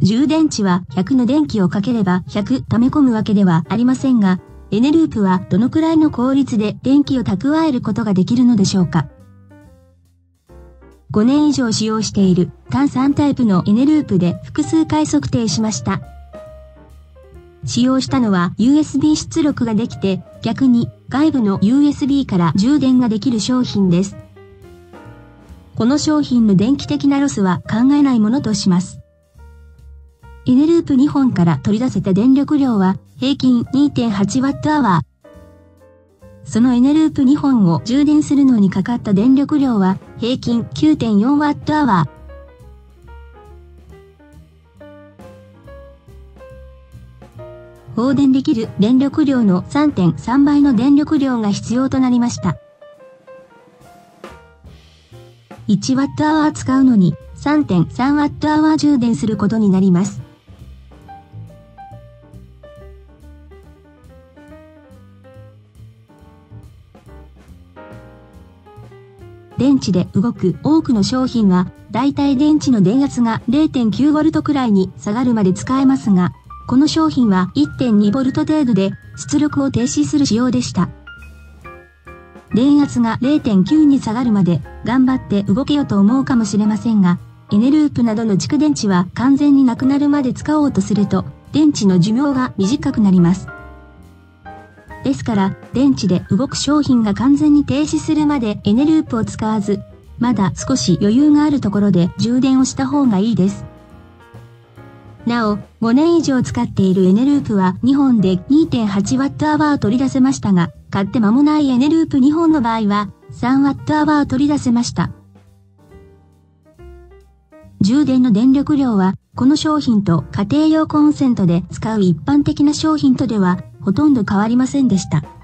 充電池は100の電気をかければ100溜め込むわけではありませんが、エネループはどのくらいの効率で電気を蓄えることができるのでしょうか。5年以上使用している単3タイプのエネループで複数回測定しました。使用したのは USB 出力ができて、逆に外部の USB から充電ができる商品です。この商品の電気的なロスは考えないものとします。エネループ2本から取り出せた電力量は平均 2.8Wh。そのエネループ2本を充電するのにかかった電力量は平均 9.4Wh。放電できる電力量の 3.3 倍の電力量が必要となりました。1Wh 使うのに 3.3Wh 充電することになります。電池で動く多くの商品は、だいたい電池の電圧が 0.9V くらいに下がるまで使えますが、この商品は 1.2V 程度で出力を停止する仕様でした。電圧が 0.9 に下がるまで頑張って動けよと思うかもしれませんが、エネループなどの蓄電池は完全になくなるまで使おうとすると、電池の寿命が短くなります。ですから、電池で動く商品が完全に停止するまでエネループを使わず、まだ少し余裕があるところで充電をした方がいいです。なお、5年以上使っているエネループは2本で 2.8Wh を取り出せましたが、買って間もないエネループ2本の場合は 3Wh を取り出せました。充電の電力量は、この商品と家庭用コンセントで使う一般的な商品とではほとんど変わりませんでした。